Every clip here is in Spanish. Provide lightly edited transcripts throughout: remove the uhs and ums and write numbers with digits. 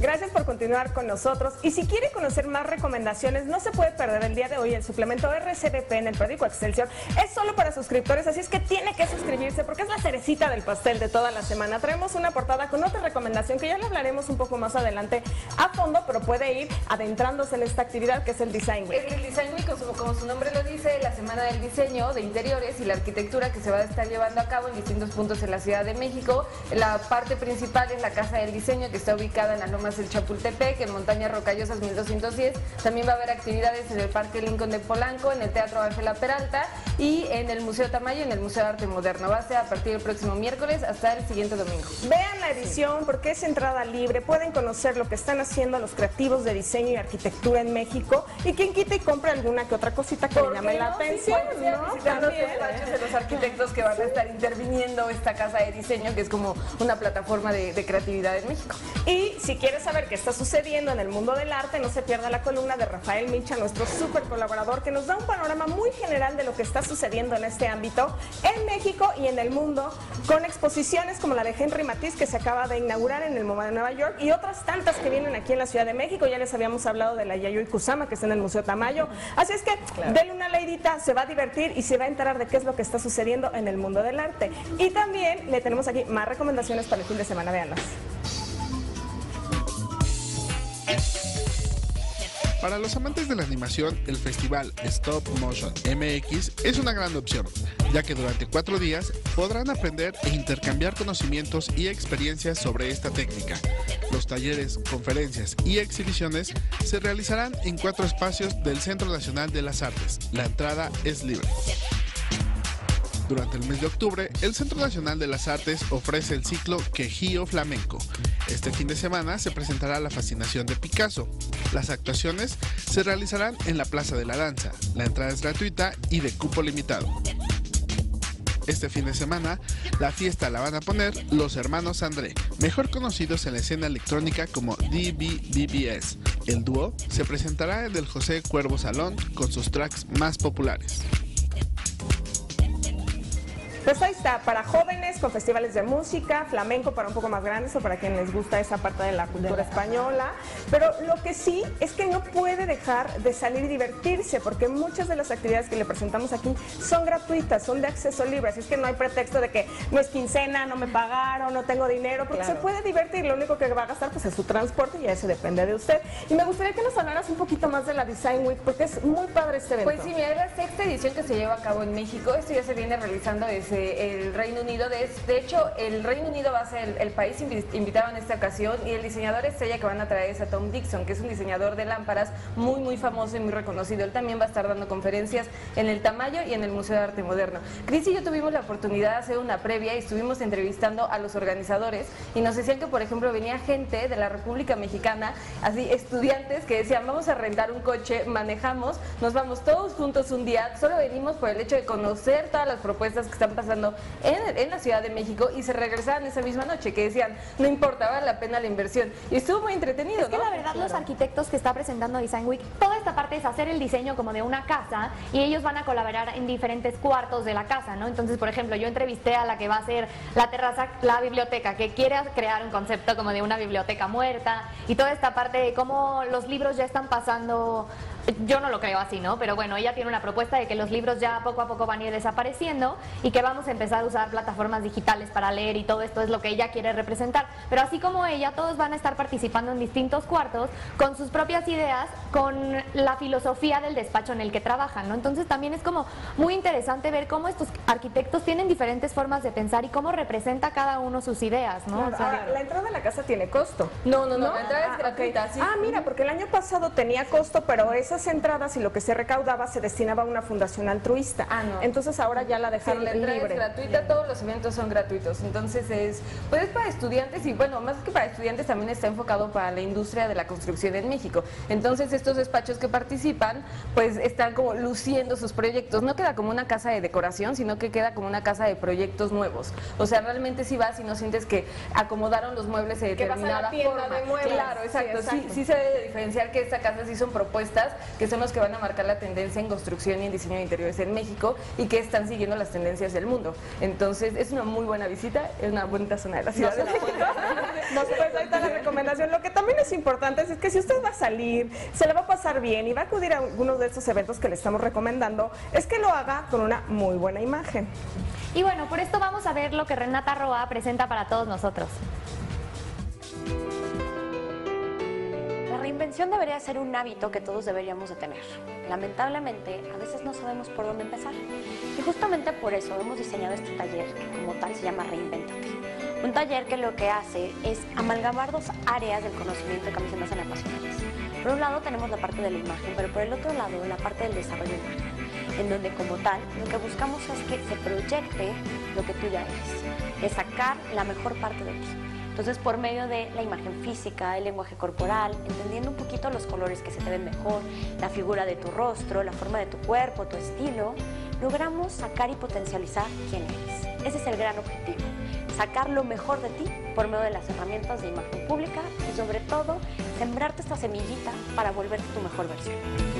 Gracias por continuar con nosotros. Y si quiere conocer más recomendaciones, no se puede perder el día de hoy el suplemento RCBP en el periódico Excelsior. Es solo para suscriptores, así es que tiene que suscribirse porque es la cerecita del pastel de toda la semana. Traemos una portada con otra recomendación que ya le hablaremos un poco más adelante a fondo, pero puede ir adentrándose en esta actividad que es el Design Week. Es el Design Week, como su nombre lo dice, la semana del diseño de interiores y la arquitectura que se va a estar llevando a cabo en distintos puntos en la Ciudad de México. La parte principal es la Casa del Diseño, que está ubicada en las Lomas del Chapultepec, en Montañas Rocallosas 1210. También va a haber actividades en el Parque Lincoln de Polanco, en el Teatro Ángela Peralta y en el Museo Tamayo, en el Museo de Arte Moderno. Va a ser a partir del próximo miércoles hasta el siguiente domingo. Vean la edición porque es entrada libre, pueden conocer lo que están haciendo los creativos de diseño y arquitectura en México y quien quita y compra alguna que otra cosita que le llame la atención, ¿no? Visitando los despachos de los arquitectos que van a estar interviniendo esta casa de diseño, que es como una plataforma de creatividad en México. Y si quieres saber qué está sucediendo en el mundo del arte, no se pierda la columna de Rafael Micha, nuestro súper colaborador, que nos da un panorama muy general de lo que está sucediendo en este ámbito en México y en el mundo, con exposiciones como la de Henry Matisse, que se acaba de inaugurar en el MoMA de Nueva York, y otras tantas que vienen aquí en la Ciudad de México. Ya les habíamos hablado de la Yayoi Kusama, que está en el Museo Tamayo. Así es que denle una leidita, se va a divertir y se va a enterar de qué es lo que está sucediendo en el mundo del arte. Y también le tenemos aquí más recomendaciones para el fin de semana, véanlas. Para los amantes de la animación, el festival Stop Motion MX es una gran opción, ya que durante 4 días podrán aprender e intercambiar conocimientos y experiencias sobre esta técnica. Los talleres, conferencias y exhibiciones se realizarán en 4 espacios del Centro Nacional de las Artes. La entrada es libre. Durante el mes de octubre, el Centro Nacional de las Artes ofrece el ciclo Quejío Flamenco. Este fin de semana se presentará La Fascinación de Picasso. Las actuaciones se realizarán en la Plaza de la Danza. La entrada es gratuita y de cupo limitado. Este fin de semana, la fiesta la van a poner los hermanos André, mejor conocidos en la escena electrónica como DBBBS. El dúo se presentará en el José Cuervo Salón con sus tracks más populares. Pues ahí está, para jóvenes con festivales de música, flamenco para un poco más grandes o para quien les gusta esa parte de la cultura española. Pero lo que sí es que no puede dejar de salir y divertirse, porque muchas de las actividades que le presentamos aquí son gratuitas, son de acceso libre, así es que no hay pretexto de que no es quincena, no me pagaron, no tengo dinero, porque se puede divertir. Lo único que va a gastar pues es su transporte y eso depende de usted. Y me gustaría que nos hablaras un poquito más de la Design Week, porque es muy padre este evento. Pues sí, mira, es la 6ª edición que se lleva a cabo en México. Esto ya se viene realizando desde el Reino Unido. De hecho, el Reino Unido va a ser el país invitado en esta ocasión, y el diseñador estrella que van a traer es a Tom Dixon, que es un diseñador de lámparas muy famoso y muy reconocido. Él también va a estar dando conferencias en el Tamayo y en el Museo de Arte Moderno. Cris y yo tuvimos la oportunidad de hacer una previa y estuvimos entrevistando a los organizadores y nos decían que, por ejemplo, venía gente de la República Mexicana, así estudiantes que decían, vamos a rentar un coche, manejamos, nos vamos todos juntos un día, solo venimos por el hecho de conocer todas las propuestas que están pasando en la Ciudad de México, y se regresaban esa misma noche, que decían, no importa, vale la pena la inversión, y estuvo muy entretenido, ¿no? Es que la verdad, los arquitectos que está presentando Design Week, toda esta parte es hacer el diseño como de una casa, y ellos van a colaborar en diferentes cuartos de la casa, ¿no? Entonces, por ejemplo, yo entrevisté a la que va a ser la terraza, la biblioteca, que quiere crear un concepto como de una biblioteca muerta, y toda esta parte de cómo los libros ya están pasando. Yo no lo creo así, ¿no? Pero bueno, ella tiene una propuesta de que los libros ya poco a poco van a ir desapareciendo y que vamos a empezar a usar plataformas digitales para leer, y todo esto es lo que ella quiere representar. Pero así como ella, todos van a estar participando en distintos cuartos con sus propias ideas, con la filosofía del despacho en el que trabajan, ¿no? Entonces también es como muy interesante ver cómo estos arquitectos tienen diferentes formas de pensar y cómo representa cada uno sus ideas, ¿no? Claro. O sea, ahora, la entrada a la casa tiene costo. No, la entrada es gratuita. Okay. Sí. Mira, porque el año pasado tenía costo, pero esas entradas y lo que se recaudaba se destinaba a una fundación altruista. No. Entonces ahora ya la dejaron la entrada libre. Es gratuita, todos los eventos son gratuitos. Entonces es para estudiantes, y bueno, más que para estudiantes también está enfocado para la industria de la construcción en México. Entonces estos despachos que participan pues están como luciendo sus proyectos. No queda como una casa de decoración, sino que queda como una casa de proyectos nuevos. O sea, realmente si vas y no sientes que acomodaron los muebles de determinada forma. De muebles. Claro, exacto. Sí se debe diferenciar que esta casa sí son propuestas que son los que van a marcar la tendencia en construcción y en diseño de interiores en México, y que están siguiendo las tendencias del mundo. Entonces es una muy buena visita, es una bonita zona de la ciudad. No sé, pues ahí está la recomendación. Lo que también es importante es que si usted va a salir, se le va a pasar bien y va a acudir a algunos de estos eventos que le estamos recomendando, es que lo haga con una muy buena imagen. Y bueno, por esto vamos a ver lo que Renata Roa presenta para todos nosotros. La reinvención debería ser un hábito que todos deberíamos de tener. Lamentablemente, a veces no sabemos por dónde empezar. Y justamente por eso hemos diseñado este taller, que como tal se llama Reinvéntate. Un taller que lo que hace es amalgamar dos áreas del conocimiento que a mí se me hacen apasionantes. Por un lado tenemos la parte de la imagen, pero por el otro lado la parte del desarrollo humano, en donde como tal lo que buscamos es que se proyecte lo que tú ya eres, es sacar la mejor parte de ti. Entonces, por medio de la imagen física, el lenguaje corporal, entendiendo un poquito los colores que se te ven mejor, la figura de tu rostro, la forma de tu cuerpo, tu estilo, logramos sacar y potencializar quién eres. Ese es el gran objetivo, sacar lo mejor de ti por medio de las herramientas de imagen pública y sobre todo, sembrarte esta semillita para volverte tu mejor versión.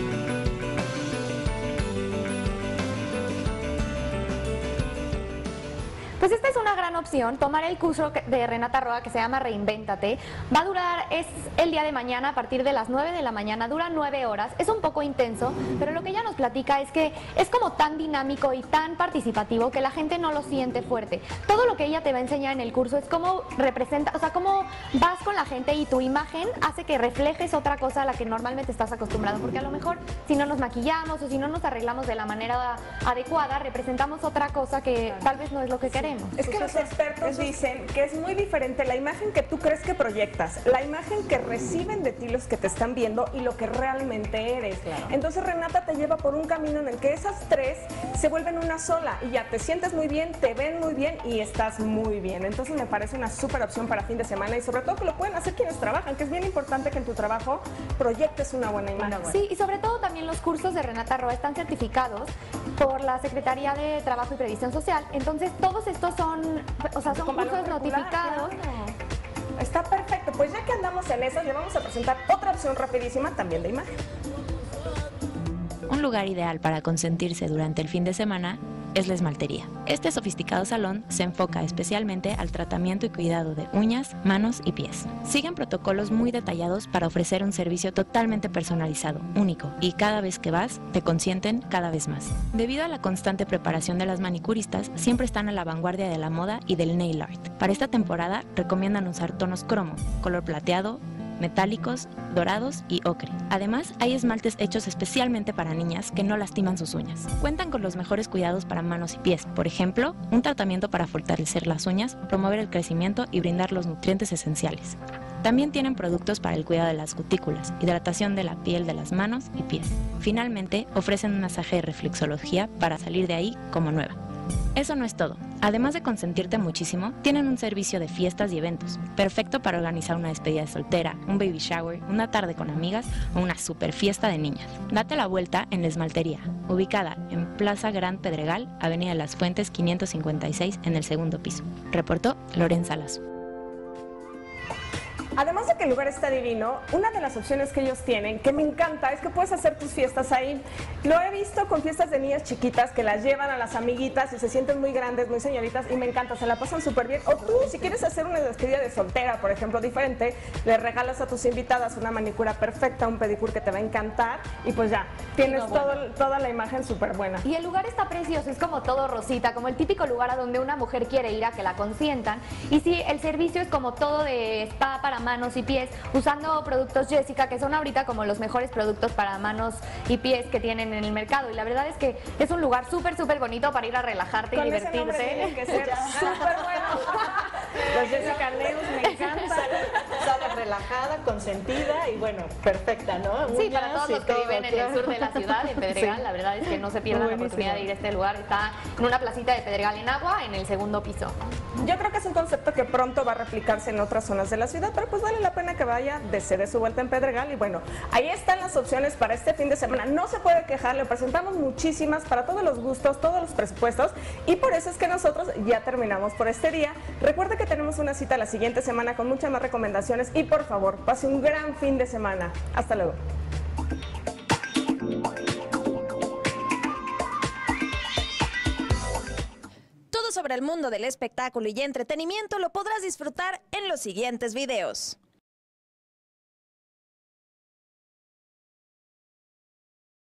Pues esta es una gran opción, tomar el curso de Renata Roa que se llama Reinvéntate. Va a durar, es el día de mañana a partir de las 9 de la mañana, dura 9 horas, es un poco intenso, pero lo que ella nos platica es que es como tan dinámico y tan participativo que la gente no lo siente fuerte. Todo lo que ella te va a enseñar en el curso es cómo representa, o sea, cómo vas con la gente y tu imagen hace que reflejes otra cosa a la que normalmente estás acostumbrado, porque a lo mejor si no nos maquillamos o si no nos arreglamos de la manera adecuada, representamos otra cosa que tal vez no es lo que queremos. Es que los expertos dicen que es muy diferente la imagen que tú crees que proyectas, la imagen que reciben de ti los que te están viendo y lo que realmente eres. Claro. Entonces Renata te lleva por un camino en el que esas tres se vuelven una sola y ya te sientes muy bien, te ven muy bien y estás muy bien. Entonces me parece una súper opción para fin de semana y sobre todo que lo pueden hacer quienes trabajan, que es bien importante que en tu trabajo proyectes una buena imagen. Sí, y sobre todo también los cursos de Renata Roa están certificados por la Secretaría de Trabajo y Previsión Social. Entonces todos estos son cursos notificados. Claro. Está perfecto. Pues ya que andamos en esas, le vamos a presentar otra opción rapidísima también de imagen. Un lugar ideal para consentirse durante el fin de semana es la esmaltería. Este sofisticado salón se enfoca especialmente al tratamiento y cuidado de uñas, manos y pies. Siguen protocolos muy detallados para ofrecer un servicio totalmente personalizado, único, y cada vez que vas, te consienten cada vez más. Debido a la constante preparación de las manicuristas, siempre están a la vanguardia de la moda y del nail art. Para esta temporada, recomiendan usar tonos cromo, color plateado, metálicos, dorados y ocre. Además, hay esmaltes hechos especialmente para niñas que no lastiman sus uñas. Cuentan con los mejores cuidados para manos y pies, por ejemplo, un tratamiento para fortalecer las uñas, promover el crecimiento y brindar los nutrientes esenciales. También tienen productos para el cuidado de las cutículas, hidratación de la piel de las manos y pies. Finalmente, ofrecen un masaje de reflexología para salir de ahí como nueva. Eso no es todo. Además de consentirte muchísimo, tienen un servicio de fiestas y eventos, perfecto para organizar una despedida de soltera, un baby shower, una tarde con amigas o una super fiesta de niñas. Date la vuelta en la esmaltería, ubicada en Plaza Gran Pedregal, Avenida de las Fuentes 556 en el segundo piso. Reportó Lorenza Lazo. Además de que el lugar está divino, una de las opciones que ellos tienen, que me encanta, es que puedes hacer tus fiestas ahí. Lo he visto con fiestas de niñas chiquitas que las llevan a las amiguitas y se sienten muy grandes, muy señoritas, y me encanta, se la pasan súper bien. O tú, si quieres hacer una despedida de soltera, por ejemplo, diferente, le regalas a tus invitadas una manicura perfecta, un pedicure que te va a encantar, y pues ya, tienes toda la imagen súper buena. Y el lugar está precioso, es como todo rosita, como el típico lugar a donde una mujer quiere ir a que la consientan. Y sí, el servicio es como todo de spa para manos y pies, usando productos Jessica, que son ahorita como los mejores productos para manos y pies que tienen en el mercado. Y la verdad es que es un lugar súper bonito para ir a relajarte y divertirte. Con ese nombre tiene que ser súper bueno. Los Jessica Nails me encantan. Sale relajada, consentida y bueno, perfecta, ¿no? Sí, Uñas para todos los que viven en el sur de la ciudad, en Pedregal, sí. La verdad es que no se pierdan la oportunidad de ir a este lugar. Está en una placita de Pedregal en Agua, en el segundo piso. Yo creo que es un concepto que pronto va a replicarse en otras zonas de la ciudad, pero pues vale la pena que vaya, desee su vuelta en Pedregal. Y bueno, ahí están las opciones para este fin de semana. No se puede quejar, le presentamos muchísimas para todos los gustos, todos los presupuestos, y por eso es que nosotros ya terminamos por este día. Recuerde que tenemos una cita la siguiente semana con muchas más recomendaciones y por favor, pase un gran fin de semana. Hasta luego. sobre el mundo del espectáculo y entretenimiento lo podrás disfrutar en los siguientes videos.